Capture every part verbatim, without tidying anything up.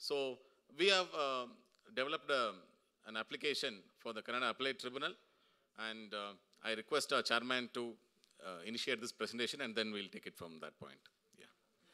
So we have uh, developed a, an application for the Kannada Appellate Tribunal, and uh, I request our chairman to uh, initiate this presentation, and then we'll take it from that point. Yeah.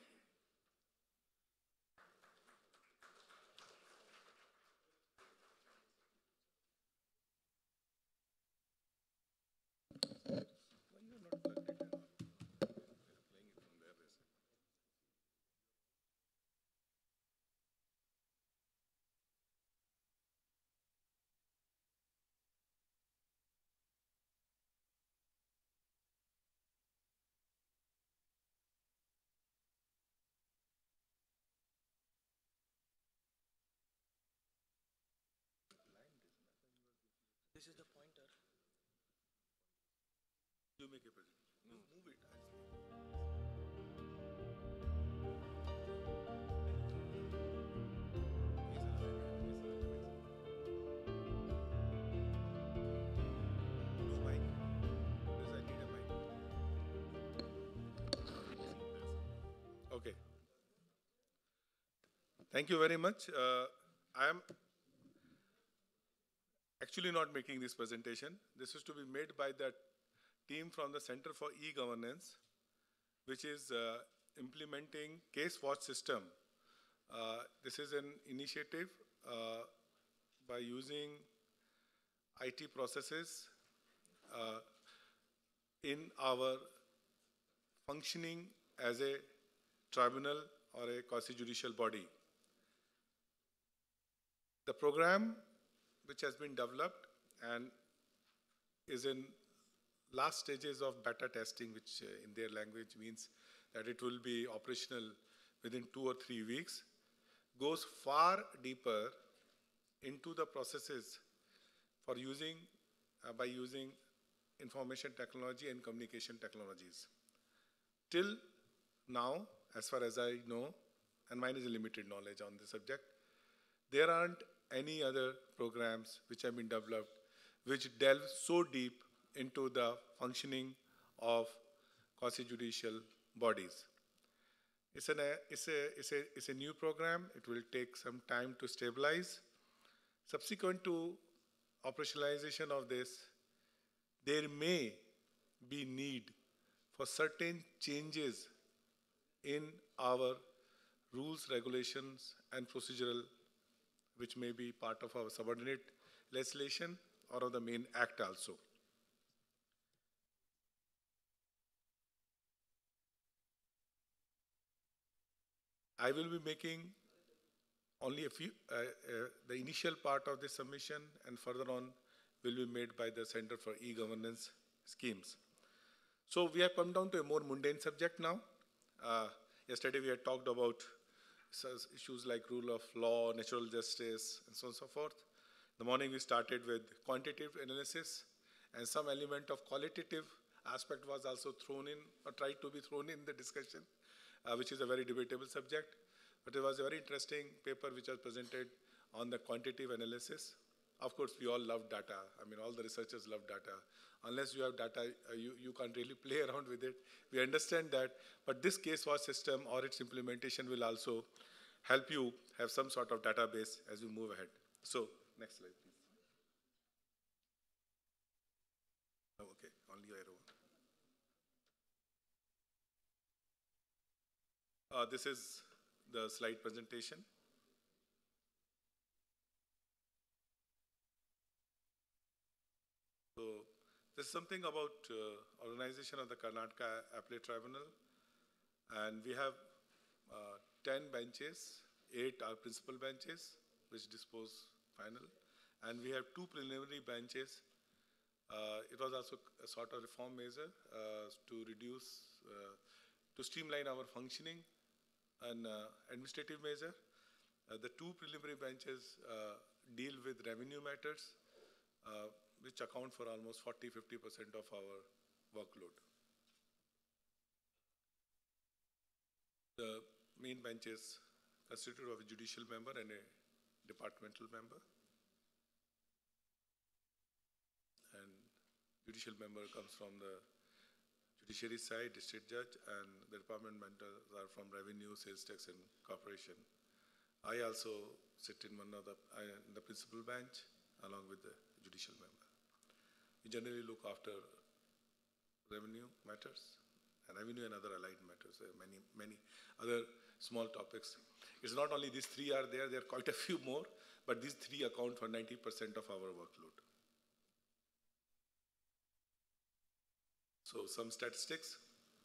This is the pointer. You make a presentation. No, move it. No mic. Because I need a mic. Okay. Thank you very much. Uh, I am actually not making this presentation. This is to be made by the team from the Center for E-Governance, which is uh, implementing case watch system. Uh, this is an initiative uh, by using I T processes uh, in our functioning as a tribunal or a quasi-judicial body. The program which has been developed and is in last stages of beta testing, which uh, in their language means that it will be operational within two or three weeks, goes far deeper into the processes for using, uh, by using information technology and communication technologies. Till now, as far as I know, and mine is a limited knowledge on the subject, there aren't any other programs which have been developed which delve so deep into the functioning of quasi-judicial bodies. It's, an, uh, it's, a, it's, a, it's a new program. It will take some time to stabilize. Subsequent to operationalization of this, there may be need for certain changes in our rules, regulations, and procedural, which may be part of our subordinate legislation or of the main act also. I will be making only a few, uh, uh, the initial part of this submission, and further on will be made by the Center for E-Governance Schemes. So we have come down to a more mundane subject now. Uh, yesterday we had talked about issues like rule of law, natural justice, and so on and so forth. In the morning we started with quantitative analysis, and some element of qualitative aspect was also thrown in, or tried to be thrown in the discussion, uh, which is a very debatable subject. But it was a very interesting paper which was presented on the quantitative analysis. Of course, we all love data. I mean, all the researchers love data. Unless you have data, uh, you, you can't really play around with it. We understand that. But this case watch system or its implementation will also help you have some sort of database as we move ahead. So, next slide, please. Oh, okay, only arrow. Uh, this is the slide presentation. So, this is something about uh, organization of the Karnataka Appellate Tribunal, and we have uh, ten benches, eight are principal benches, which dispose final, and we have two preliminary benches. Uh, it was also a sort of reform measure uh, to reduce, uh, to streamline our functioning and uh, administrative measure. Uh, the two preliminary benches uh, deal with revenue matters, uh, which account for almost forty to fifty percent of our workload. The main bench is constituted of a judicial member and a departmental member. And judicial member comes from the judiciary side, district judge, and the department members are from revenue, sales tax, and corporation. I also sit in one of the, I, in the principal bench along with the judicial member. We generally look after revenue matters, and revenue and other allied matters. There are many, many other small topics. It's not only these three are there, there are quite a few more, but these three account for ninety percent of our workload. So some statistics.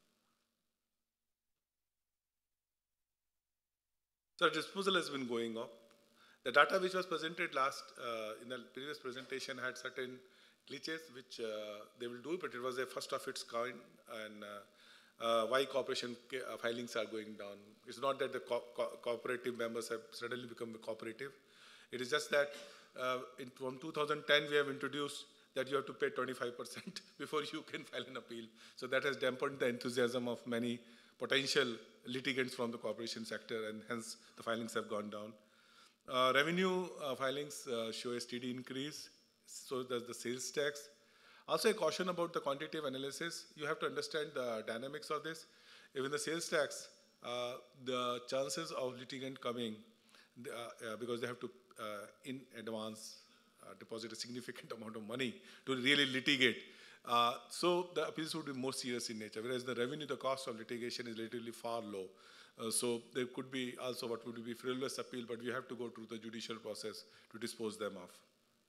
So disposal has been going up. The data which was presented last, uh, in the previous presentation had certain glitches which uh, they will do, but it was a first of its kind, and uh, uh, why cooperation uh, filings are going down. It's not that the co co cooperative members have suddenly become cooperative. It is just that uh, in, from two thousand ten we have introduced that you have to pay twenty-five percent before you can file an appeal. So that has dampened the enthusiasm of many potential litigants from the corporation sector, and hence the filings have gone down. Uh, revenue uh, filings uh, show a steady increase, so does the sales tax. Also a caution about the quantitative analysis. You have to understand the dynamics of this. Even the sales tax, uh, the chances of litigant coming, uh, uh, because they have to, uh, in advance, uh, deposit a significant amount of money to really litigate. Uh, so the appeals would be more serious in nature, whereas the revenue, the cost of litigation is relatively far low. Uh, so there could be also what would be frivolous appeal, but we have to go through the judicial process to dispose them off.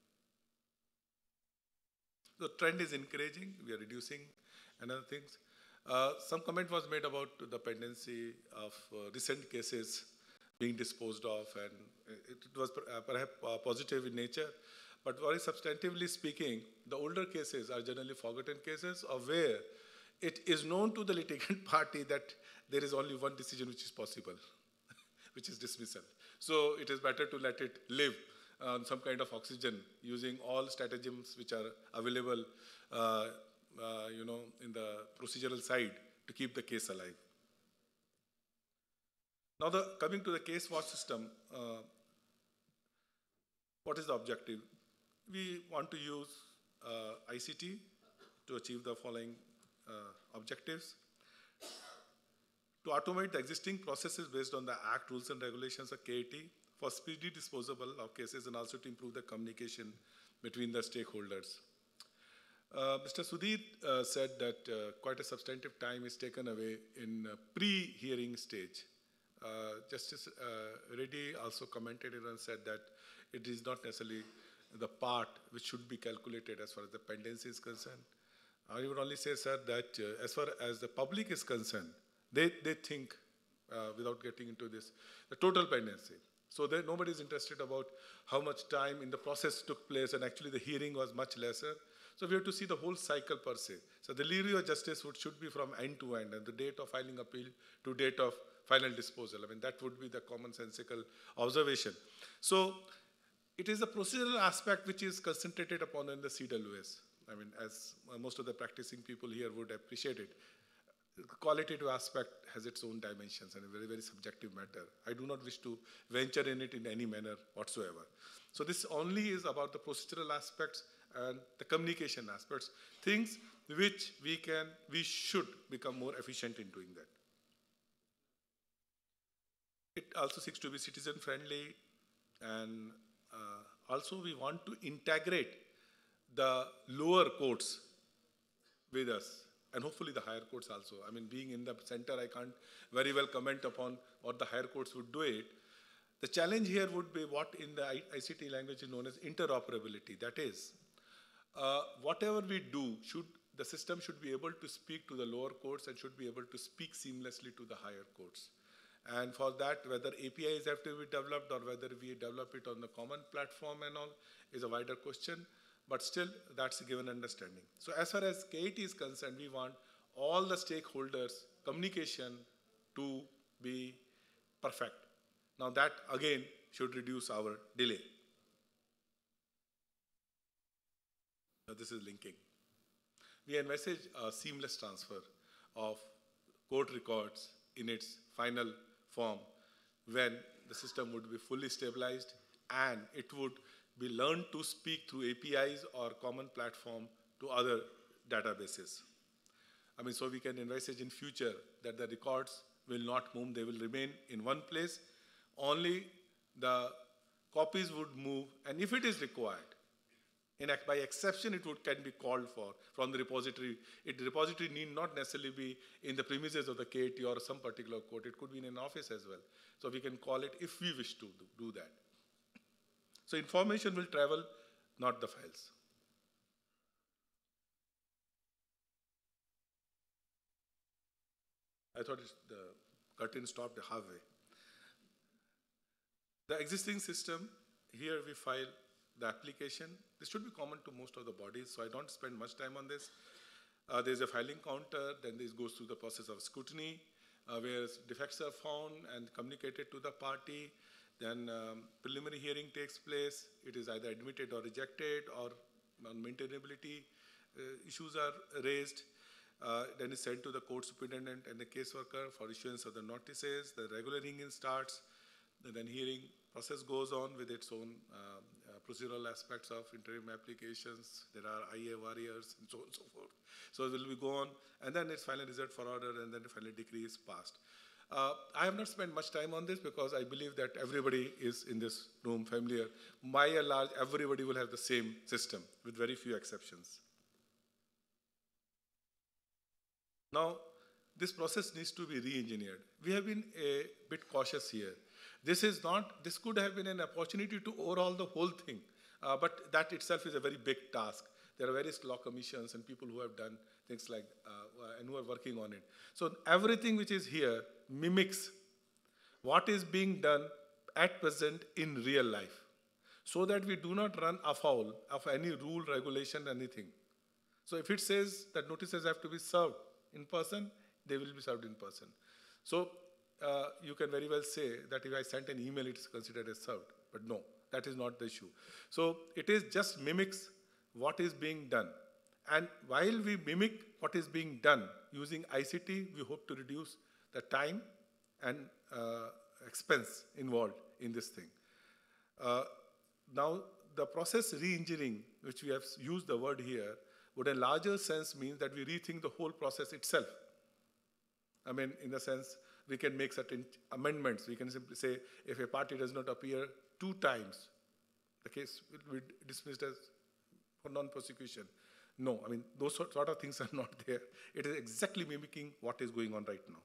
The trend is encouraging. We are reducing and other things. Uh, some comment was made about the pendency of uh, recent cases being disposed of, and it, it was per, uh, perhaps uh, positive in nature. But very substantively speaking, the older cases are generally forgotten cases of where it is known to the litigant party that there is only one decision which is possible, which is dismissal. So it is better to let it live on some kind of oxygen using all stratagems which are available uh, uh, you know, in the procedural side to keep the case alive. Now, the, coming to the case watch system, uh, what is the objective? We want to use uh, I C T to achieve the following uh, objectives. To automate the existing processes based on the Act, rules and regulations of K A T for speedy disposal of cases, and also to improve the communication between the stakeholders. Uh, Mister Sudhir uh, said that uh, quite a substantive time is taken away in uh, pre-hearing stage. Uh, Justice uh, Reddy also commented it and said that it is not necessarily the part which should be calculated as far as the pendency is concerned. I would only say, sir, that uh, as far as the public is concerned, they, they think, uh, without getting into this, the total pendency. So there, nobody is interested about how much time in the process took place, and actually the hearing was much lesser. So we have to see the whole cycle per se. So the delivery of justice would, should be from end to end, and the date of filing appeal to date of final disposal. I mean, that would be the commonsensical observation. So it is the procedural aspect which is concentrated upon in the C W S. I mean, as most of the practicing people here would appreciate it. The qualitative aspect has its own dimensions and a very, very subjective matter. I do not wish to venture in it in any manner whatsoever. So this only is about the procedural aspects and the communication aspects, things which we can, we should become more efficient in doing that. It also seeks to be citizen friendly, and uh, also we want to integrate the lower courts with us, and hopefully the higher courts also. I mean, being in the center, I can't very well comment upon what the higher courts would do it. The challenge here would be what in the I C T language is known as interoperability. That is, uh, whatever we do, should the system should be able to speak to the lower courts and should be able to speak seamlessly to the higher courts. And for that, whether A P Is have to be developed or whether we develop it on the common platform and all is a wider question. But still, that's a given understanding. So as far as K A T is concerned, we want all the stakeholders' communication to be perfect. Now that, again, should reduce our delay. Now this is linking. We envisage a seamless transfer of court records in its final form when the system would be fully stabilized and it would be learned to speak through A P Is or common platform to other databases. I mean, so we can envisage in future that the records will not move, they will remain in one place. Only the copies would move, and if it is required, in act, by exception, it would, can be called for from the repository. It, the repository need not necessarily be in the premises of the K A T or some particular court. It could be in an office as well. So we can call it if we wish to do, do that. So information will travel, not the files. I thought it's the curtain stopped halfway. The existing system, here we file the application. This should be common to most of the bodies, so I don't spend much time on this. Uh, there's a filing counter, then this goes through the process of scrutiny, uh, where defects are found and communicated to the party. Then um, preliminary hearing takes place. It is either admitted or rejected, or non-maintainability uh, issues are raised. Uh, then it's sent to the court superintendent and the caseworker for issuance of the notices. The regular hearing starts. And then hearing process goes on with its own uh, uh, procedural aspects of interim applications. There are I A warriors and so on and so forth. So it will be go on, and then it's final result for order, and then the final decree is passed. Uh, I have not spent much time on this because I believe that everybody is in this room familiar. By and large, everybody will have the same system with very few exceptions. Now, this process needs to be re-engineered. We have been a bit cautious here. This is not, this could have been an opportunity to overhaul the whole thing, uh, but that itself is a very big task. There are various law commissions and people who have done things like, uh, and who are working on it. So everything which is here mimics what is being done at present in real life, so that we do not run afoul of any rule, regulation, anything. So if it says that notices have to be served in person, they will be served in person. So uh, you can very well say that if I sent an email, it is considered as served. But no, that is not the issue. So it is just mimics what is being done. And while we mimic what is being done using I C T, we hope to reduce the time and uh, expense involved in this thing. Uh, now, the process re-engineering, which we have used the word here, would in a larger sense mean that we rethink the whole process itself. I mean, in the sense, we can make certain amendments. We can simply say, if a party does not appear two times, the case will be dismissed as for non-prosecution. No, I mean, those sort of things are not there. It is exactly mimicking what is going on right now.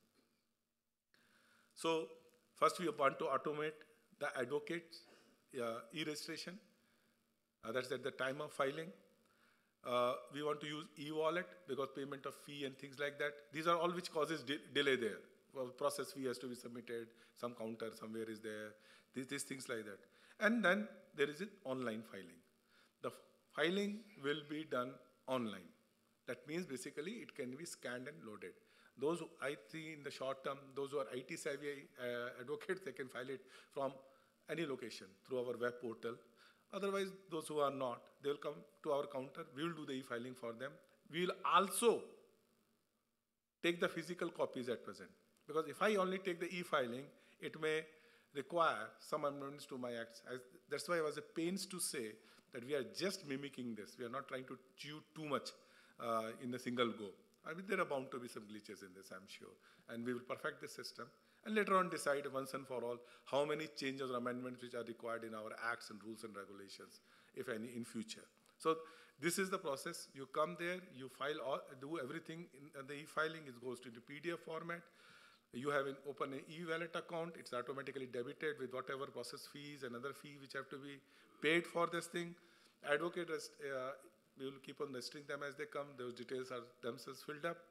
So, first we want to automate the advocate's uh, e-registration. Uh, that's at the time of filing. Uh, we want to use e-wallet because payment of fee and things like that. These are all which causes de delay there. Well, process fee has to be submitted, some counter somewhere is there, these, these things like that. And then there is an online filing. The filing will be done online. That means basically it can be scanned and loaded. Those who, I think in the short term, those who are I T savvy uh, advocates, they can file it from any location through our web portal. Otherwise, those who are not, they will come to our counter. We will do the e-filing for them. We will also take the physical copies at present. Because if I only take the e-filing, it may require some amendments to my acts. As, that's why I was a pains to say that we are just mimicking this. We are not trying to chew too much uh, in a single go. I mean, there are bound to be some glitches in this, I'm sure. And we will perfect the system. And later on decide once and for all how many changes or amendments which are required in our acts and rules and regulations, if any, in future. So this is the process. You come there, you file, all, do everything in the e-filing. It goes into P D F format. You have an open an e-wallet account. It's automatically debited with whatever process fees and other fees which have to be paid for this thing. Advocate, uh, we will keep on registering them as they come. Those details are themselves filled up.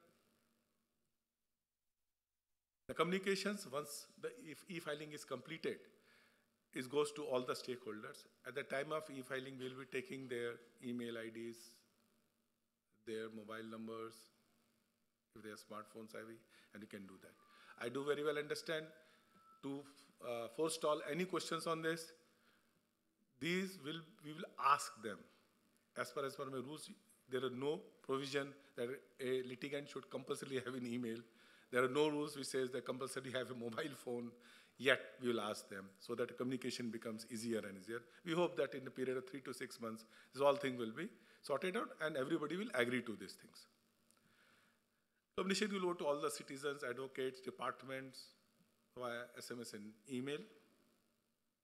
The communications, once the e-filing is completed, it goes to all the stakeholders. At the time of e-filing, we'll be taking their email I Ds, their mobile numbers, if they are smartphone savvy, and you can do that. I do very well understand to uh, forestall any questions on this. These will, we will ask them. As far as per my rules, there are no provision that a litigant should compulsorily have an email. There are no rules which says they compulsorily have a mobile phone, yet we will ask them so that communication becomes easier and easier. We hope that in a period of three to six months, this whole thing will be sorted out and everybody will agree to these things. Communication will go to all the citizens, advocates, departments, via S M S and email.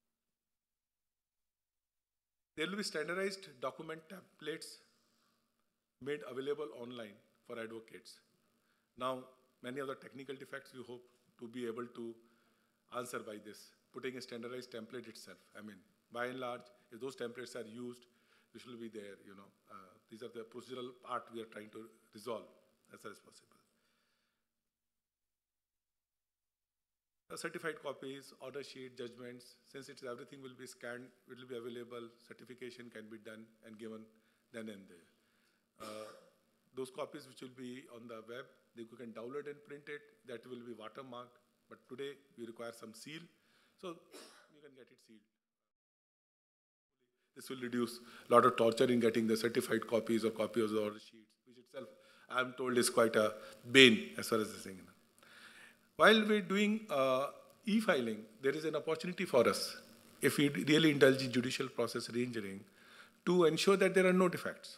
There will be standardized document templates made available online for advocates. Now, many of the technical defects we hope to be able to answer by this, putting a standardized template itself. I mean, by and large, if those templates are used, this will be there, you know. Uh, these are the procedural part we are trying to resolve as far as possible. Uh, certified copies, order sheet, judgments, since it's everything will be scanned, it will be available, certification can be done and given then and there. Uh, those copies which will be on the web, they, you can download and print it, that will be watermarked, but today we require some seal, so you can get it sealed. This will reduce a lot of torture in getting the certified copies or copies of the order sheets, which itself, I am told, is quite a bane as far as this thing. While we're doing uh, e-filing, there is an opportunity for us, if we really indulge in judicial process re-engineering, to ensure that there are no defects.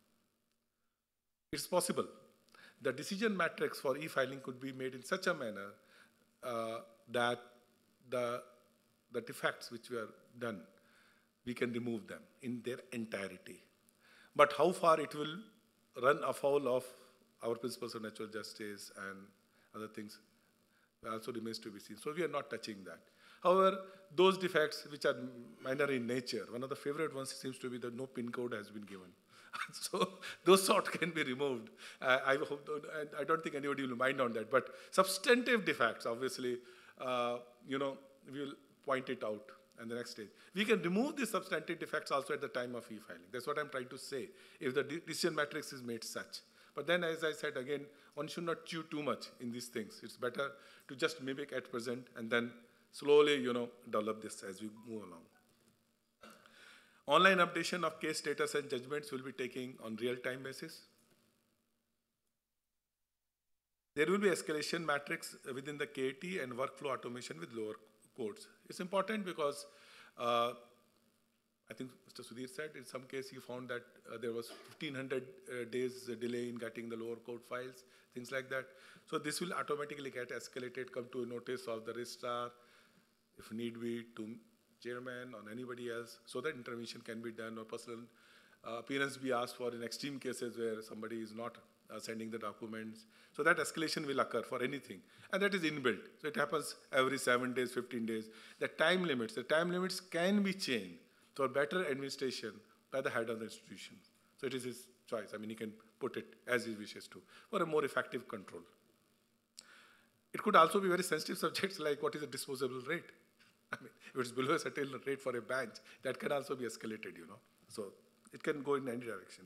It's possible. The decision matrix for e-filing could be made in such a manner uh, that the, the defects which were done, we can remove them in their entirety. But how far it will run afoul of our principles of natural justice and other things also remains to be seen. So we are not touching that. However, those defects which are minor in nature, one of the favorite ones seems to be that no PIN code has been given. So those sort can be removed. Uh, I hope, and I don't think anybody will mind on that. But substantive defects, obviously, uh, you know, we will point it out in the next stage. We can remove these substantive defects also at the time of e-filing. That's what I'm trying to say, if the de decision matrix is made such. But then, as I said again, one should not chew too much in these things. It's better to just mimic at present and then slowly, you know, develop this as we move along. Online updation of case status and judgments will be taking on real-time basis. There will be escalation matrix within the K A T and workflow automation with lower codes. It's important because uh, I think Mister Sudhir said in some case he found that uh, there was fifteen hundred uh, days delay in getting the lower code files, things like that. So this will automatically get escalated, come to a notice of the registrar, if need be, to chairman or anybody else, so that intervention can be done or personal uh, appearance be asked for in extreme cases where somebody is not uh, sending the documents. So that escalation will occur for anything. And that is inbuilt. So it happens every seven days, fifteen days. The time limits, the time limits can be changed for better administration by the head of the institution. So it is his choice. I mean, he can put it as he wishes to, for a more effective control. It could also be very sensitive subjects like what is the disposable rate. I mean, if it's below a certain rate for a bench, that can also be escalated, you know. So it can go in any direction.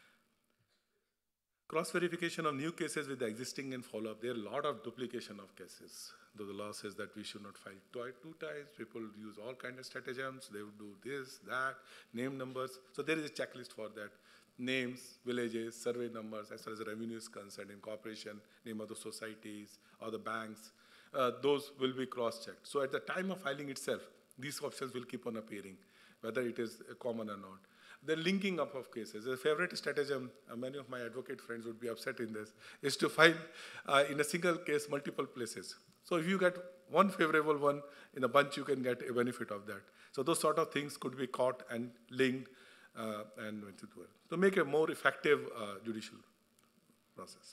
Cross-verification of new cases with the existing and follow-up. There are a lot of duplication of cases. Though the law says that we should not file two, two times, people use all kinds of stratagems. They would do this, that, name numbers. So there is a checklist for that. Names, villages, survey numbers, as far as the revenue is concerned, incorporation, name of the societies or the banks. Uh, those will be cross-checked. So at the time of filing itself, these options will keep on appearing, whether it is common or not. The linking up of cases. A favorite stratagem, uh, many of my advocate friends would be upset in this, is to file uh, in a single case multiple places. So if you get one favorable one in a bunch, you can get a benefit of that. So those sort of things could be caught and linked uh, and went to do it. To make a more effective uh, judicial process.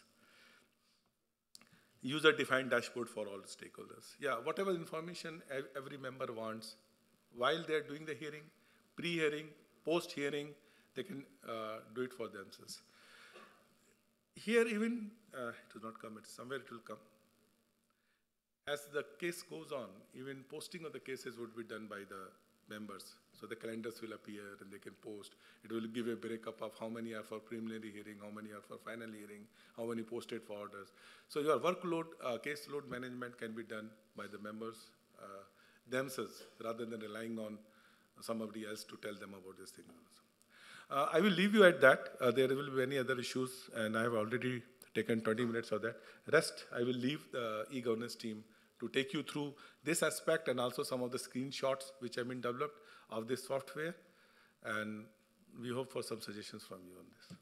User-defined dashboard for all stakeholders. Yeah, whatever information every member wants, while they're doing the hearing, pre-hearing, post-hearing, they can uh, do it for themselves. Here even, uh, it will not come, it's somewhere it will come. As the case goes on, even posting of the cases would be done by the members. So the calendars will appear and they can post. It will give a breakup of how many are for preliminary hearing, how many are for final hearing, how many posted for orders. So your workload, uh, case load management can be done by the members uh, themselves rather than relying on somebody else to tell them about this thing. Uh, I will leave you at that. Uh, there will be many other issues and I have already taken twenty minutes of that. Rest, I will leave the e-governance team to take you through this aspect and also some of the screenshots which have been developed of this software. And we hope for some suggestions from you on this.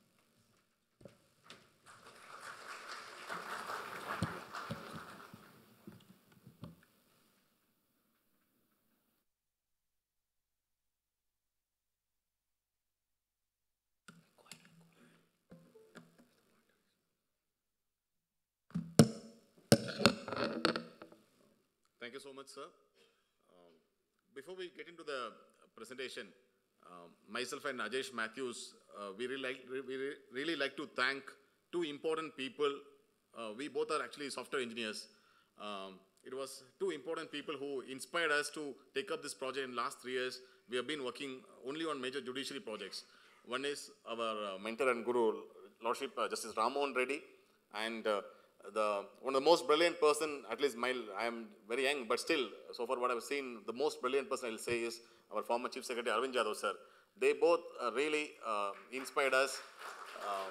Thank you so much, sir. Um, before we get into the presentation, um, myself and Ajesh Mathews, uh, we, really like, we re really like to thank two important people. Uh, we both are actually software engineers. Um, it was two important people who inspired us to take up this project in the last three years. We have been working only on major judiciary projects. One is our uh, mentor and guru, Lordship uh, Justice Ram Mohan Reddy, and uh, the one of the most brilliant person, at least my, I am very young, but still, so far what I've seen, the most brilliant person I'll say is our former Chief Secretary Arvind Jadhav, sir. They both uh, really uh, inspired us uh,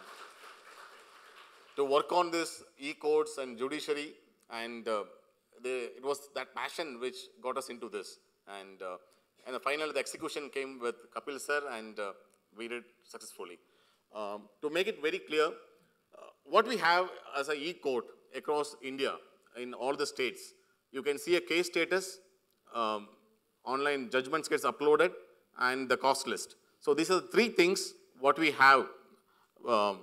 to work on this e-courts and judiciary, and uh, they, it was that passion which got us into this. And, uh, and finally, the execution came with Kapil sir, and uh, we did successfully. Um, to make it very clear, uh, what we have as an e-court across India, in all the states, you can see a case status, um, online judgments gets uploaded, and the cost list. So these are the three things what we have um,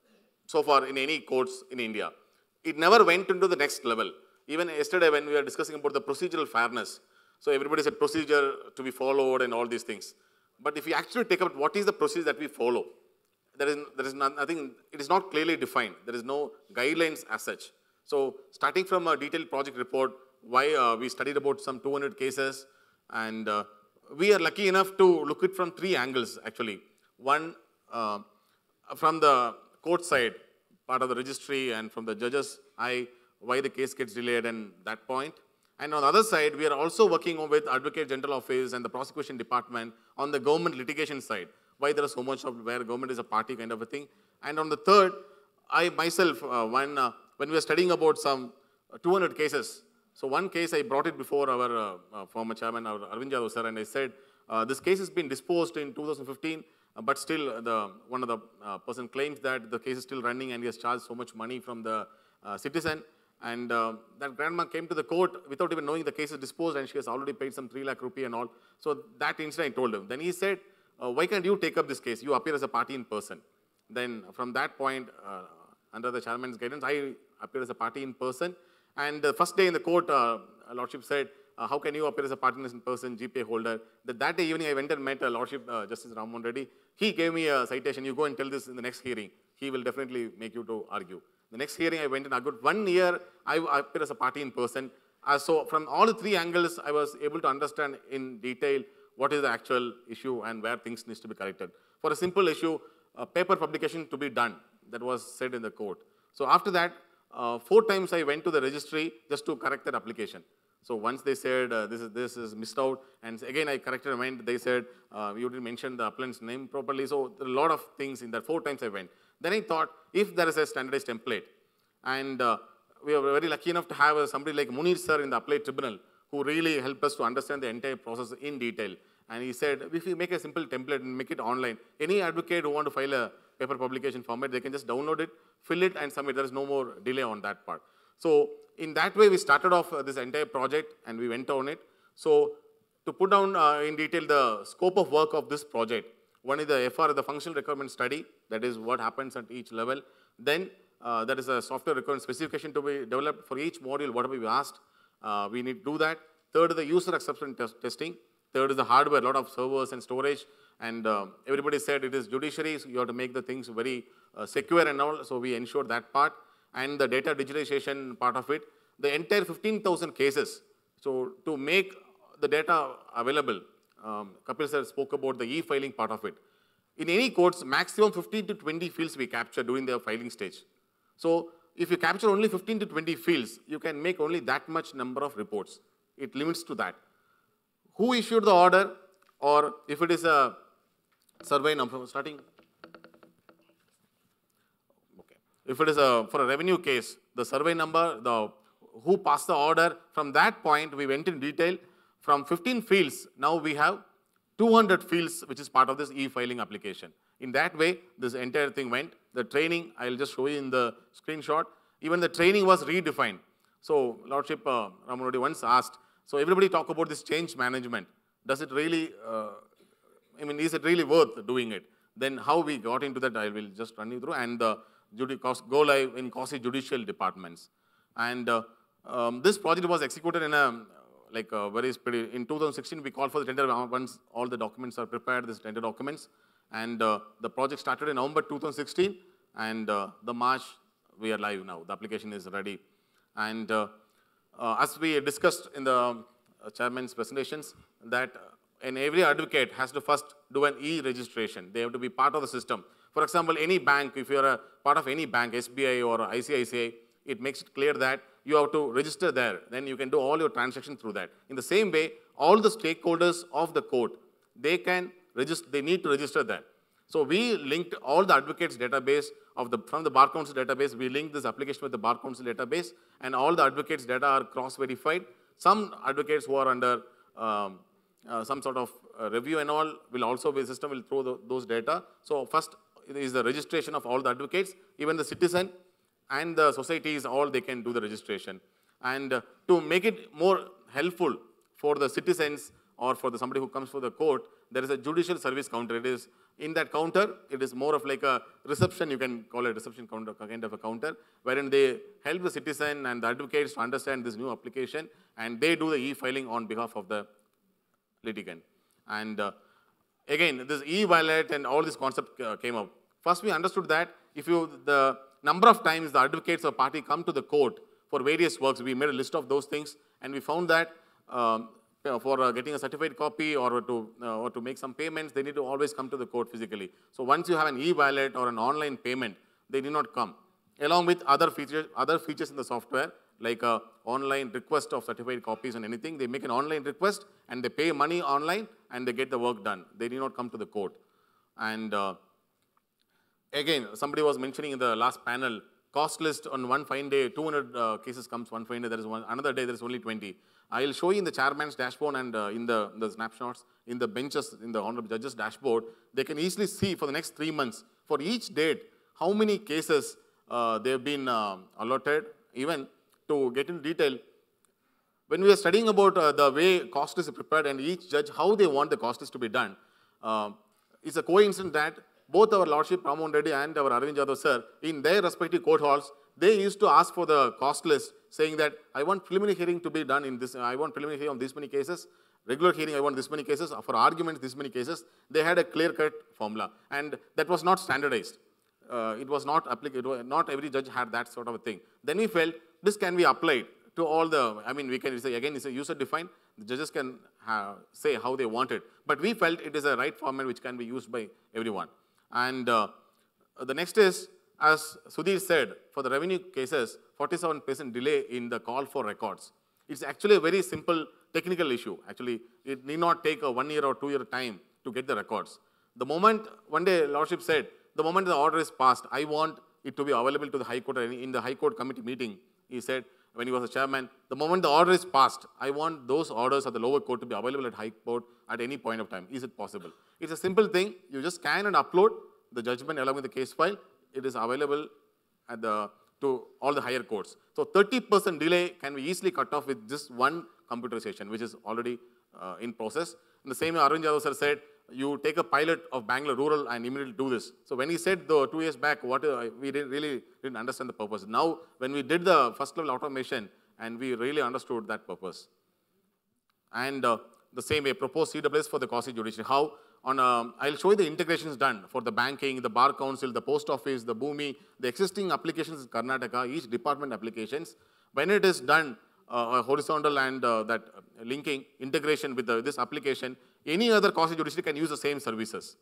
so far in any courts in India. It never went into the next level. Even yesterday when we were discussing about the procedural fairness, so everybody said procedure to be followed and all these things. But if you actually take up what is the procedure that we follow, there is, there is not, nothing, it is not clearly defined. There is no guidelines as such. So starting from a detailed project report, why uh, we studied about some two hundred cases, and uh, we are lucky enough to look at from three angles actually. One, uh, from the court side, part of the registry, and from the judge's eye, why the case gets delayed and that point. And on the other side, we are also working with Advocate General Office and the prosecution department on the government litigation side, why there is so much of where government is a party kind of a thing. And on the third, I myself, uh, when, uh, when we were studying about some two hundred cases, so one case I brought it before our uh, uh, former chairman, our Arvind Jadhav sir, and I said, uh, this case has been disposed in two thousand fifteen, uh, but still the, one of the uh, person claims that the case is still running and he has charged so much money from the uh, citizen. And uh, that grandma came to the court without even knowing the case is disposed, and she has already paid some three lakh rupee and all. So that incident I told him. Then he said, uh, why can't you take up this case? You appear as a party in person. Then from that point, uh, under the chairman's guidance, I appear as a party in person. And the first day in the court, uh, Lordship said, uh, how can you appear as a party in person, G P A holder? That, that day evening I went and met uh, Lordship uh, Justice Ram Mohan Reddy. He gave me a citation. You go and tell this in the next hearing. He will definitely make you to argue. The next hearing I went and argued. One year I appeared as a party in person. Uh, so from all the three angles, I was able to understand in detail what is the actual issue and where things need to be corrected. For a simple issue, uh, paper publication to be done. That was said in the court. So after that, uh, four times I went to the registry just to correct that application. So once they said uh, this is this is missed out, and again I corrected and went. They said uh, you didn't mention the applicant's name properly. So there are a lot of things in that. Four times I went. Then I thought, if there is a standardized template, and uh, we are very lucky enough to have uh, somebody like Munir sir in the appellate tribunal who really helped us to understand the entire process in detail. And he said, if we make a simple template and make it online, any advocate who want to file a paper publication format, they can just download it, fill it, and submit. There is no more delay on that part. So in that way, we started off uh, this entire project, and we went on it. So to put down uh, in detail the scope of work of this project, one is the F R, the functional requirement study, that is what happens at each level. Then uh, there is a software requirement specification to be developed for each module, whatever we asked, uh, we need to do that. Third is the user acceptance test testing. Third is the hardware, a lot of servers and storage. And uh, everybody said it is judiciary, so you have to make the things very uh, secure and all, so we ensured that part. And the data digitalization part of it, the entire fifteen thousand cases. So to make the data available, um, Kapil sir spoke about the e-filing part of it. In any courts, maximum fifteen to twenty fields we capture during the filing stage. So if you capture only fifteen to twenty fields, you can make only that much number of reports. It limits to that. Who issued the order, or if it is a survey number, starting? Okay. If it is a, for a revenue case, the survey number, the who passed the order, from that point we went in detail. From fifteen fields, now we have two hundred fields, which is part of this e-filing application. In that way, this entire thing went. The training, I'll just show you in the screenshot. Even the training was redefined. So, Lordship uh, Ramanodi once asked, so everybody talk about this change management. Does it really, uh, I mean, is it really worth doing it? Then how we got into that, I will just run you through. And the uh, go live in quasi-judicial departments. And uh, um, this project was executed in a like uh, very pretty. In two thousand sixteen, we called for the tender once all the documents are prepared, these tender documents. And uh, the project started in November two thousand sixteen, and uh, the March, we are live now. The application is ready. And uh, uh, as we discussed in the uh, chairman's presentations, that and every advocate has to first do an e-registration. They have to be part of the system. For example, any bank, if you're a part of any bank, S B I or I C I C I, it makes it clear that you have to register there. Then you can do all your transactions through that. In the same way, all the stakeholders of the court, they can register, they need to register there. So we linked all the advocates database of the, from the Bar Council database, we linked this application with the Bar Council database, and all the advocates data are cross-verified. Some advocates who are under um, uh, some sort of uh, review and all will also be, the system will throw the, those data. So first is the registration of all the advocates, even the citizen and the societies, all they can do the registration. And uh, to make it more helpful for the citizens or for the somebody who comes for the court, there is a judicial service counter. It is in that counter, it is more of like a reception, you can call it reception counter, kind of a counter, wherein they help the citizen and the advocates to understand this new application, and they do the e-filing on behalf of the litigant. And uh, again, this e-wallet and all this concept uh, came up. First, we understood that if you, the number of times the advocates or party come to the court for various works, we made a list of those things, and we found that um, for uh, getting a certified copy or to, uh, or to make some payments, they need to always come to the court physically. So once you have an e-wallet or an online payment, they need not come. Along with other features, other features in the software, like uh, online request of certified copies and anything, they make an online request and they pay money online and they get the work done. They need not come to the court. And uh, again, somebody was mentioning in the last panel, cost list on one fine day, two hundred uh, cases comes one fine day, there is one, another day there is only twenty. I will show you in the chairman's dashboard and uh, in the, the snapshots, in the benches, in the honorable judge's dashboard, they can easily see for the next three months, for each date, how many cases uh, they have been uh, allotted. Even to get into detail, when we are studying about uh, the way cost is prepared and each judge, how they want the cost is to be done, uh, it's a coincidence that both our Lordship Ramon Reddy and our Arvind Yadav sir, in their respective court halls, they used to ask for the cost list, saying that I want preliminary hearing to be done in this, I want preliminary hearing on this many cases, regular hearing I want this many cases, for arguments this many cases. They had a clear-cut formula, and that was not standardized. Uh, it was not applicable, not every judge had that sort of a thing. Then we felt this can be applied to all the, I mean, we can say, again, it's a user-defined, the judges can have, say how they want it. But we felt it is a right format which can be used by everyone. And uh, the next is, as Sudhir said, for the revenue cases, forty-seven percent delay in the call for records. It's actually a very simple technical issue. Actually, it need not take a one year or two year time to get the records. The moment, one day Lordship said, the moment the order is passed, I want it to be available to the High Court. In the High Court committee meeting, he said, when he was a chairman, the moment the order is passed, I want those orders at the lower court to be available at High Court at any point of time. Is it possible? It's a simple thing. You just scan and upload the judgment along with the case file. It is available at the, to all the higher courts. So thirty percent delay can be easily cut off with just one computerization, which is already uh, in process. In the same way, Arvind Yadav sir said, you take a pilot of Bangalore rural and immediately do this. So when he said the two years back, what uh, we didn't, really didn't understand the purpose. Now, when we did the first level automation, and we really understood that purpose. And uh, the same way, proposed C W S for the quasi judiciary. How on, um, I'll show you the integrations done for the banking, the bar council, the post office, the Bhumi, the existing applications in Karnataka, each department applications. When it is done, uh, horizontal and uh, that linking, integration with the, this application, any other quasi judiciary can use the same services.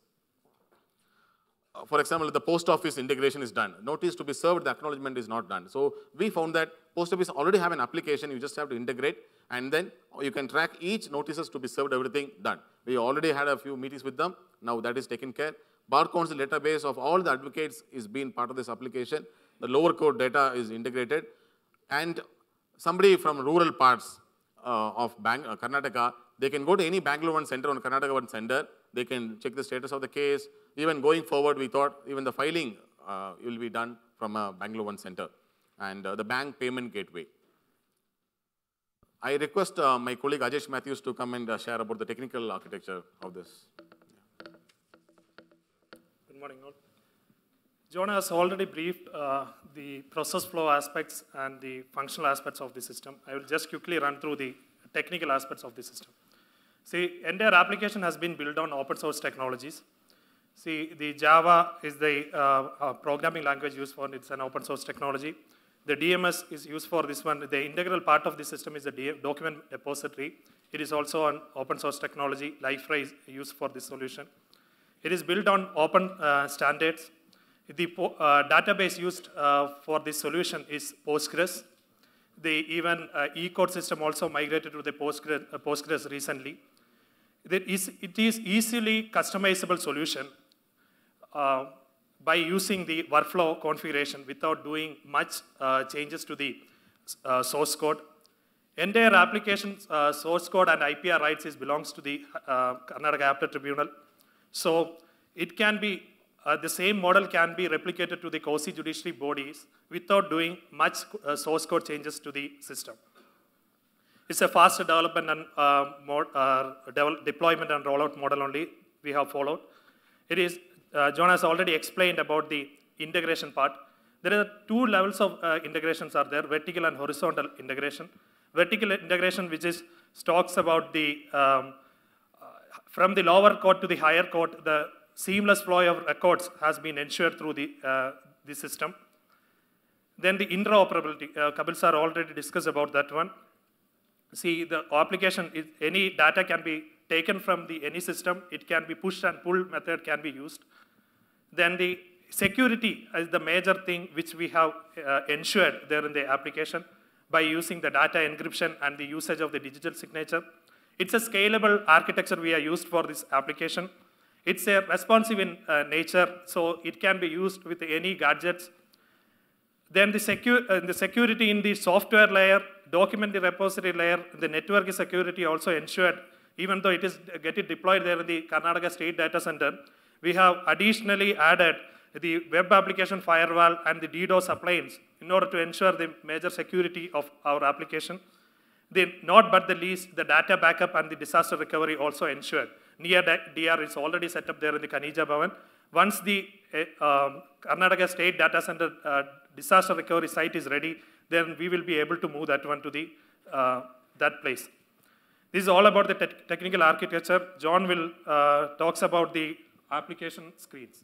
Uh, for example, the post office integration is done. Notice to be served, the acknowledgement is not done. So we found that post office already have an application, you just have to integrate, and then you can track each notices to be served, everything done. We already had a few meetings with them. Now that is taken care. Bar Council database of all the advocates is being part of this application. The lower court data is integrated. And somebody from rural parts uh, of Bang uh, Karnataka, they can go to any Bangalore one center or Karnataka one center. They can check the status of the case. Even going forward, we thought even the filing uh, will be done from a Bangalore one center. And uh, the bank payment gateway. I request uh, my colleague Ajesh Mathews to come and uh, share about the technical architecture of this. Yeah. Good morning, all. John has already briefed uh, the process flow aspects and the functional aspects of the system. I will just quickly run through the technical aspects of the system. See, entire application has been built on open source technologies. See, the Java is the uh, uh, programming language used for, it's an open source technology. The D M S is used for this one. The integral part of the system is the D document repository. It is also an open source technology. Liferay is used for this solution. It is built on open uh, standards. The uh, database used uh, for this solution is Postgres. The even uh, E-code system also migrated to the Postgres, uh, Postgres recently. It is, it is easily customizable solution uh, by using the workflow configuration without doing much uh, changes to the uh, source code. Entire application uh, source code and I P R rights is belongs to the uh, Karnataka Appellate Tribunal. So it can be, uh, the same model can be replicated to the quasi judiciary bodies without doing much uh, source code changes to the system. It's a fast development and uh, mod, uh, develop, deployment and rollout model only we have followed. It is, uh, John has already explained about the integration part. There are two levels of uh, integrations are there, vertical and horizontal integration. Vertical integration, which is talks about the, um, uh, from the lower code to the higher code, the seamless flow of records has been ensured through the, uh, the system. Then the interoperability, uh, Kapil sir already discussed about that one. See, the application, is, any data can be taken from the any system. It can be pushed and pull method can be used. Then the security is the major thing which we have uh, ensured there in the application by using the data encryption and the usage of the digital signature. It's a scalable architecture we are used for this application. It's a responsive in uh, nature, so it can be used with any gadgets. Then the, secu uh, the security in the software layer, document the repository layer, the network security also ensured, even though it is uh, getting deployed there in the Karnataka State Data Center. We have additionally added the web application firewall and the DDoS appliance in order to ensure the major security of our application. Then, not but the least, the data backup and the disaster recovery also ensured. Near D R is already set up there in the Khanija Bhavan. Once the uh, um, Karnataka State Data Center uh, disaster recovery site is ready, then we will be able to move that one to the, uh, that place. This is all about the te technical architecture. John will uh, talks about the application screens.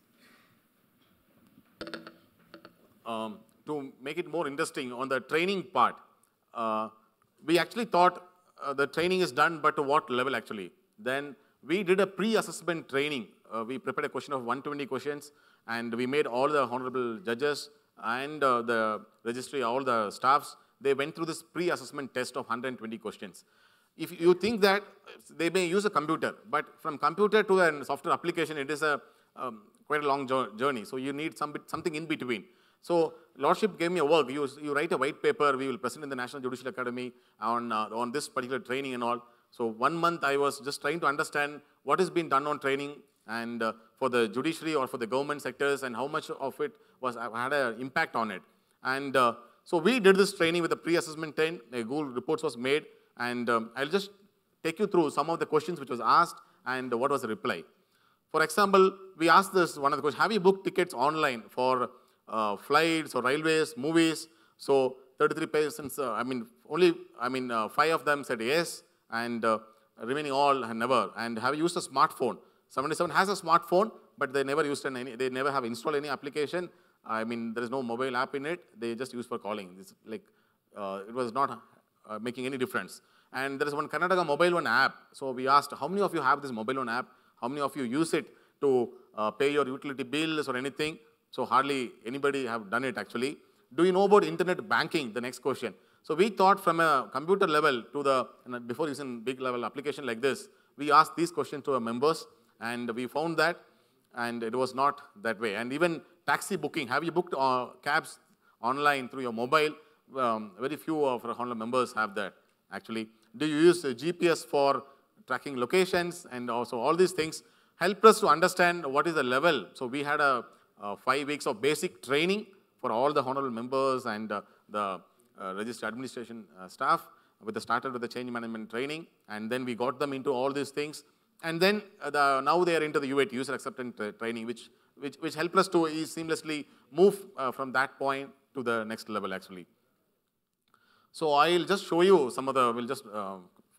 Um, to make it more interesting, on the training part, uh, we actually thought uh, the training is done, but to what level actually? Then we did a pre-assessment training. Uh, we prepared a question of one hundred twenty questions, and we made all the honorable judges and uh, the registry, all the staffs, they went through this pre-assessment test of one hundred twenty questions. If you think that they may use a computer, but from computer to a software application, it is a um, quite a long journey. So you need some bit, something in between. So Lordship gave me a work. You, you write a white paper. We will present in the National Judicial Academy on, uh, on this particular training and all. So one month I was just trying to understand what has been done on training and uh, for the judiciary or for the government sectors and how much of it was had an impact on it. And uh, so we did this training with the pre-assessment ten. A Google reports was made. And um, I'll just take you through some of the questions which was asked and what was the reply. For example, we asked this one of the questions, have you booked tickets online for uh, flights or railways, movies? So thirty-three persons, uh, I mean, only, I mean, uh, five of them said yes, and uh, remaining all had never. And have you used a smartphone? seventy-seven has a smartphone, but they never used any, they never have installed any application. I mean, there is no mobile app in it. They just use for calling. It's like, uh, it was not uh, making any difference. And there is one Karnataka Mobile One app. So we asked, how many of you have this Mobile One app? How many of you use it to uh, pay your utility bills or anything? So hardly anybody have done it actually. Do you know about internet banking? The next question. So we thought from a computer level to the, before using big level application like this, we asked these questions to our members and we found that, and it was not that way. And even taxi booking, have you booked uh, cabs online through your mobile? Um, very few of our Honda members have that actually. Do you use uh, G P S for tracking locations? And also all these things help us to understand what is the level. So we had a, a five weeks of basic training for all the honorable members and uh, the uh, registered administration uh, staff. With the started with the change management training, and then we got them into all these things. And then uh, the, now they are into the U A T, user acceptance uh, training, which, which, which helped us to seamlessly move uh, from that point to the next level actually. So I'll just show you some of the, we'll just uh,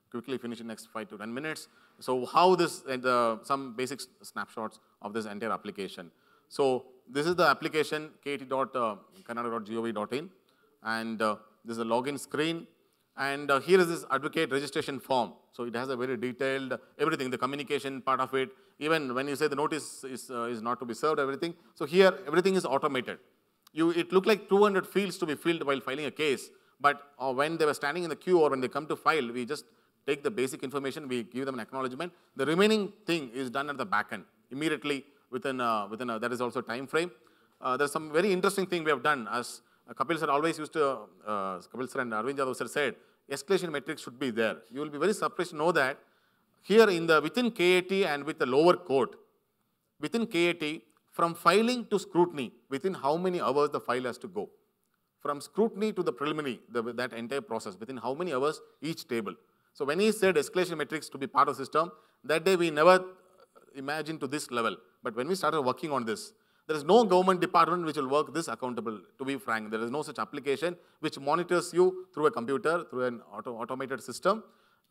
quickly finish in next five to ten minutes. So how this, and uh, some basic snapshots of this entire application. So this is the application, k a t dot karnataka dot gov dot in, and uh, this is a login screen. And uh, here is this advocate registration form. So it has a very detailed, everything, the communication part of it, even when you say the notice is, uh, is not to be served, everything. So here, everything is automated. You, it looked like two hundred fields to be filled while filing a case, but uh, when they were standing in the queue or when they come to file, we just take the basic information, we give them an acknowledgement. The remaining thing is done at the back end, immediately within, uh, within a, that is also time frame. Uh, there's some very interesting thing we have done. As uh, Kapil sir always used to, uh, Kapil sir and Arvind Yadav sir said, escalation metrics should be there. You will be very surprised to know that here in the, within K A T and with the lower court, within K A T, from filing to scrutiny, within how many hours the file has to go. From scrutiny to the preliminary, the, that entire process, within how many hours each table. So when he said escalation metrics to be part of the system, that day we never imagined to this level. But when we started working on this, there is no government department which will work this accountable, to be frank. There is no such application which monitors you through a computer, through an auto, automated system.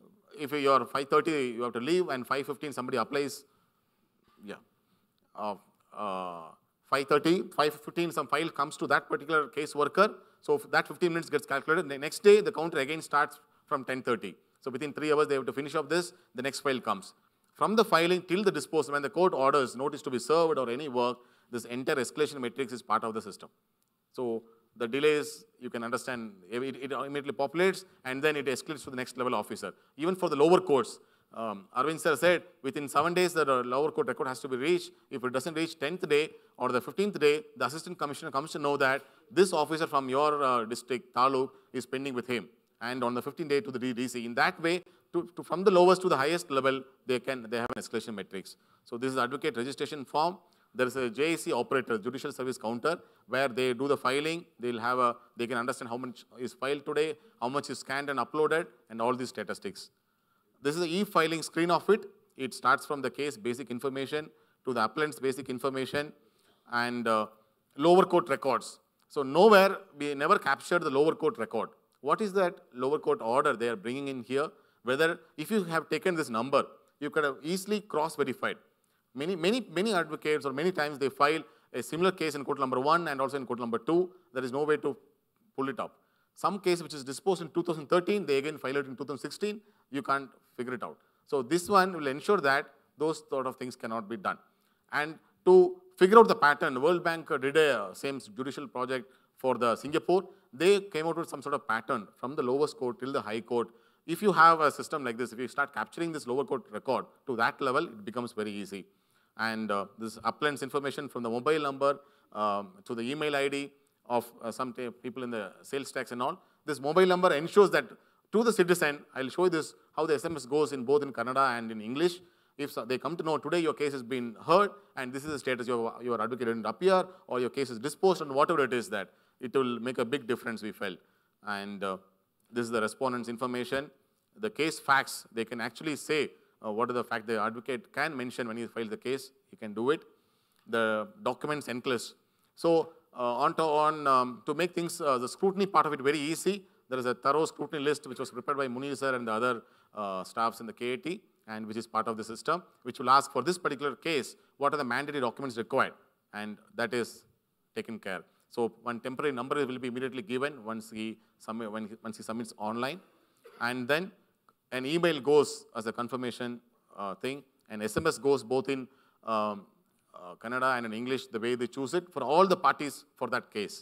If you're five thirty, you have to leave, and five fifteen somebody applies, yeah. Uh, uh, five thirty, five fifteen some file comes to that particular case worker, so that fifteen minutes gets calculated. The next day, the counter again starts from ten thirty. So within three hours, they have to finish off this, the next file comes. From the filing till the disposal, when the court orders notice to be served or any work, this entire escalation matrix is part of the system. So the delays, you can understand, it, it immediately populates, and then it escalates to the next level officer. Even for the lower courts, um, Arvind sir said, within seven days, the lower court record has to be reached. If it doesn't reach tenth day or the fifteenth day, the assistant commissioner comes to know that this officer from your uh, district, Taluk, is pending with him. And on the fifteenth day to the D C. In that way, to, to, from the lowest to the highest level, they can they have an escalation matrix. So this is advocate registration form. There is a J A C operator, judicial service counter, where they do the filing. They'll have a, they can understand how much is filed today, how much is scanned and uploaded, and all these statistics. This is the e-filing screen of it. It starts from the case basic information to the appellant's basic information and uh, lower court records. So nowhere, we never captured the lower court record. What is that lower court order they are bringing in here? Whether, if you have taken this number, you could have easily cross-verified. Many, many, many advocates or many times they file a similar case in court number one and also in court number two. There is no way to pull it up. Some case which is disposed in two thousand thirteen, they again file it in two thousand sixteen. You can't figure it out. So this one will ensure that those sort of things cannot be done. And to figure out the pattern, the World Bank did a same judicial project for the Singapore. They came out with some sort of pattern from the lowest court till the high court. If you have a system like this, if you start capturing this lower court record to that level, it becomes very easy. And uh, this appellant's information from the mobile number um, to the email I D of uh, some people in the sales tax and all. This mobile number ensures that to the citizen, I'll show you this, how the S M S goes in both in Kannada and in English. If they come to know today your case has been heard and this is the status, your, your advocate didn't appear or your case is disposed and whatever it is that, it will make a big difference, we felt. And uh, this is the respondent's information. The case facts, they can actually say uh, what is the fact the advocate can mention when he files the case, he can do it. The documents enclosed. So uh, on, to, on um, to make things, uh, the scrutiny part of it very easy, there is a thorough scrutiny list which was prepared by Munir sir and the other uh, staffs in the K A T and which is part of the system, which will ask for this particular case, what are the mandatory documents required, and that is taken care. So one temporary number will be immediately given once he, submit, when he, once he submits online. And then an email goes as a confirmation uh, thing, and S M S goes both in um, uh, Kannada and in English, the way they choose it, for all the parties for that case.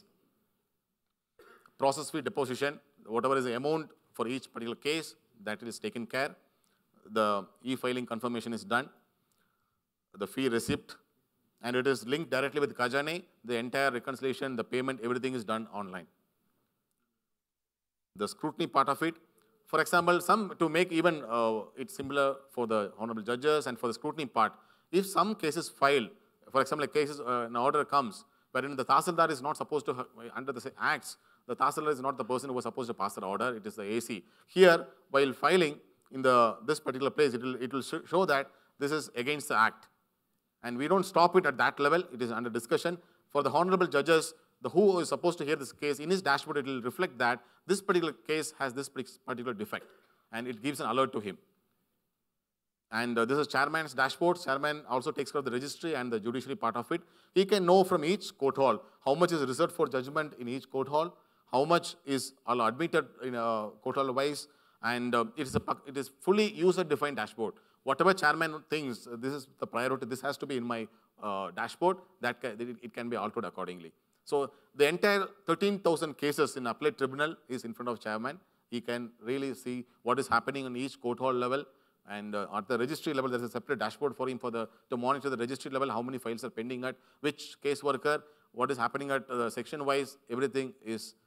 Process fee deposition, whatever is the amount for each particular case, that is taken care. The e-filing confirmation is done. The fee receipt, and it is linked directly with Khajane. The entire reconciliation, the payment, everything is done online. The scrutiny part of it, for example, some to make even uh, it similar for the honorable judges and for the scrutiny part, if some cases filed, for example, a cases, uh, an order comes, wherein the Tahsildar is not supposed to, under the acts, the Tahsildar is not the person who was supposed to pass the order, it is the A C. Here, while filing in the, this particular place, it will, it will show that this is against the act. And we don't stop it at that level, it is under discussion. For the honorable judges, the who is supposed to hear this case, in his dashboard, it will reflect that this particular case has this particular defect. and it gives an alert to him. And uh, this is chairman's dashboard. Chairman also takes care of the registry and the judiciary part of it. He can know from each court hall how much is reserved for judgment in each court hall, how much is admitted in a court hall wise, and uh, it, is a, it is fully user-defined dashboard. Whatever chairman thinks, uh, this is the priority, this has to be in my uh, dashboard, that can, it can be altered accordingly. So the entire thirteen thousand cases in appellate tribunal is in front of chairman. He can really see what is happening on each court hall level. And uh, at the registry level, there's a separate dashboard for him for the, to monitor the registry level, how many files are pending at, which case worker, what is happening at uh, section-wise, everything is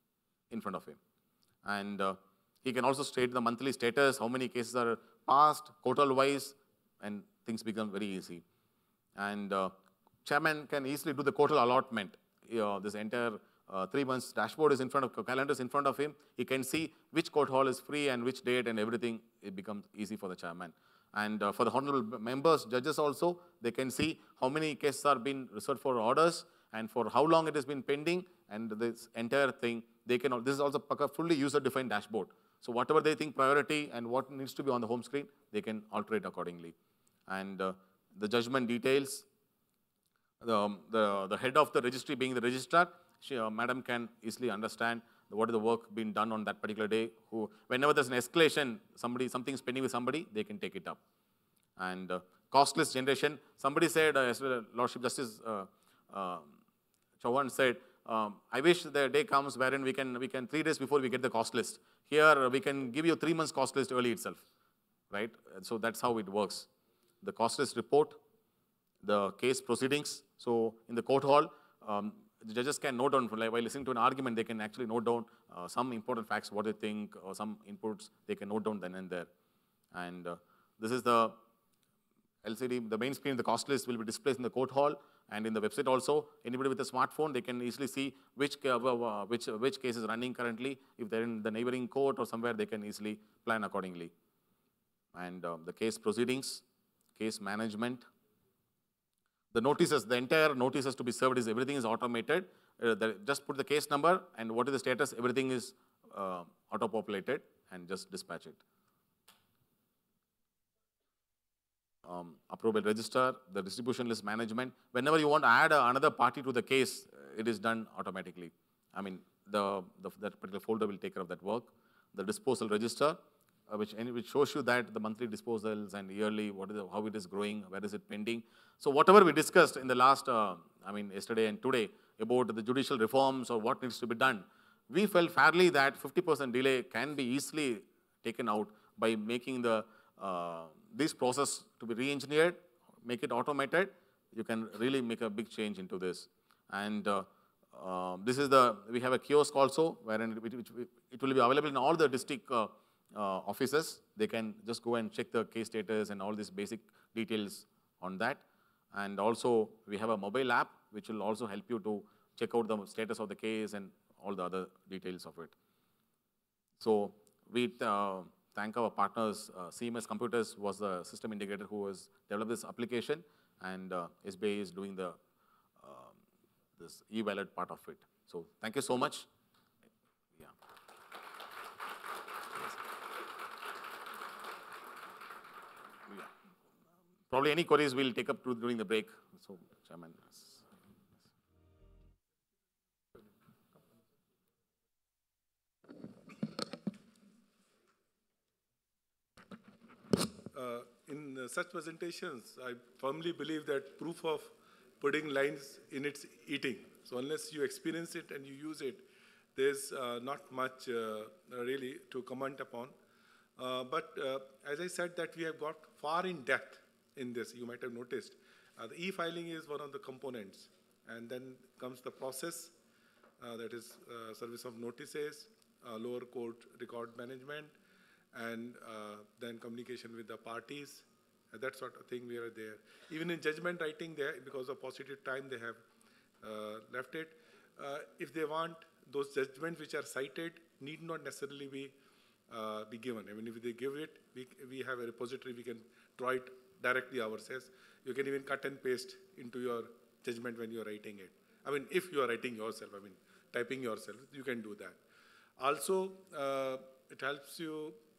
in front of him. And uh, he can also state the monthly status, how many cases are passed, court hall-wise, and things become very easy. And uh, chairman can easily do the court hall allotment. Uh, this entire uh, three months dashboard is in front of, calendar is in front of him. He can see which court hall is free and which date and everything. It becomes easy for the chairman. And uh, for the honorable members, judges also, they can see how many cases are being reserved for orders and for how long it has been pending, and this entire thing, they can, this is also a fully user-defined dashboard. So whatever they think priority and what needs to be on the home screen, they can alter it accordingly. And uh, the judgment details, the, um, the, the head of the registry being the registrar, she, uh, madam can easily understand what is the work being done on that particular day. Who, whenever there's an escalation, somebody, something is pending with somebody, they can take it up. And uh, cost list generation, somebody said, uh, Lordship Justice uh, uh, Chauhan said, um, I wish the day comes wherein we can, we can, three days before we get the cost list. Here, we can give you three months cost list early itself, right? So that's how it works. The cost list report, the case proceedings. So in the court hall, um, the judges can note down, like while listening to an argument, they can actually note down uh, some important facts, what they think, or some inputs, they can note down then and there. And uh, this is the L C D, the main screen, the cost list will be displayed in the court hall and in the website also. Anybody with a smartphone, they can easily see which, uh, which, which case is running currently. If they're in the neighboring court or somewhere, they can easily plan accordingly. And uh, the case proceedings, case management. The notices, the entire notices to be served is everything is automated. Uh, the, just put the case number and what is the status, everything is uh, auto-populated and just dispatch it. Um, approval register, the distribution list management. Whenever you want to add uh, another party to the case, it is done automatically. I mean, the, the, that particular folder will take care of that work. The disposal register, uh, which, which shows you that the monthly disposals and yearly, what is the, how it is growing, where is it pending. So whatever we discussed in the last, uh, I mean, yesterday and today about the judicial reforms or what needs to be done, we felt fairly that fifty percent delay can be easily taken out by making the uh, this process to be re-engineered, make it automated. You can really make a big change into this. And uh, uh, this is the, we have a kiosk also, wherein it, it, it will be available in all the district uh, uh, offices. They can just go and check the case status and all these basic details on that. And also, we have a mobile app, which will also help you to check out the status of the case and all the other details of it. So we uh, thank our partners. uh, C M S Computers was the system integrator who has developed this application, and uh, S B I is doing the uh, this e-wallet part of it. So thank you so much. Yeah. Yeah. Probably any queries we'll take up during the break. So, Chairman. Uh, in uh, such presentations, I firmly believe that proof of pudding lies in its eating. So unless you experience it and you use it, there's uh, not much uh, really to comment upon. Uh, but uh, as I said, that we have got far in depth in this. You might have noticed. Uh, the e-filing is one of the components. And then comes the process, uh, that is uh, service of notices, uh, lower court record management, and uh, then communication with the parties, uh, that sort of thing we are there. Even in judgment writing, there, because of positive time, they have uh, left it. Uh, if they want, those judgments which are cited need not necessarily be, uh, be given. I mean, if they give it, we, we have a repository, we can draw it directly ourselves. You can even cut and paste into your judgment when you are writing it. I mean, if you are writing yourself, I mean, typing yourself, you can do that. Also, uh, it helps you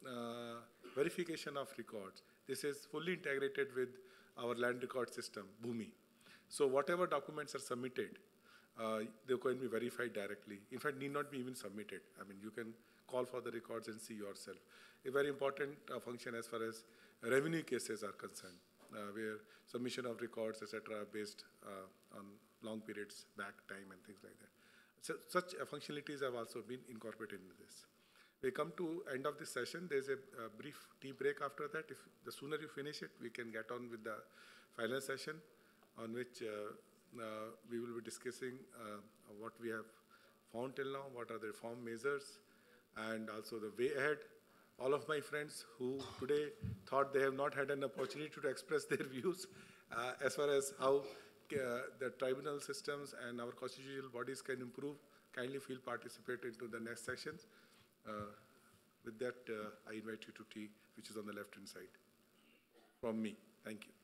uh, verification of records. This is fully integrated with our land record system, Bhumi. So whatever documents are submitted, uh, they're going to be verified directly. In fact, need not be even submitted. I mean, you can call for the records and see yourself. A very important uh, function as far as revenue cases are concerned, uh, where submission of records, et cetera, based uh, on long periods back time and things like that. So, such uh, functionalities have also been incorporated into this. We come to end of this session. There's a, a brief tea break after that. If the sooner you finish it, we can get on with the final session, on which uh, uh, we will be discussing uh, what we have found till now, what are the reform measures, and also the way ahead. All of my friends who today thought they have not had an opportunity to express their views uh, as far as how uh, the tribunal systems and our constitutional bodies can improve, kindly feel participate into the next sessions. Uh, with that, uh, I invite you to tea, which is on the left-hand side. From me, thank you.